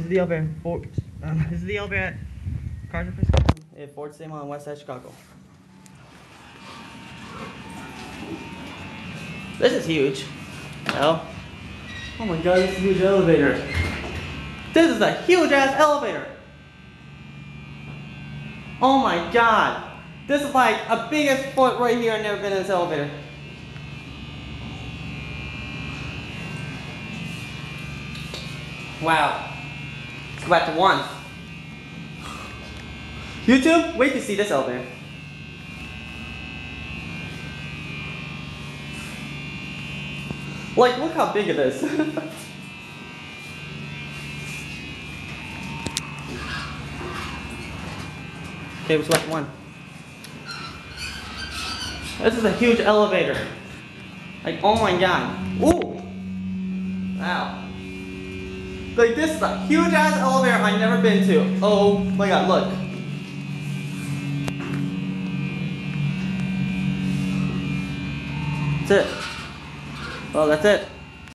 is the elevator. This is the elevator at Carson Pirie Scott at Fort St. on West Side Chicago. This is huge. Well, oh my god, this is a huge elevator. This is a huge ass elevator. Oh my god. This is like a biggest foot right here. I've never been in this elevator. Wow. Let's go back to 1. YouTube, wait to see this elevator. Like, look how big it is. Okay, let's go back to 1. This is a huge elevator. Like, oh my god. Ooh! Wow. Like, this is a huge ass elevator I've never been to. Oh my god, look. That's it. Well, that's it.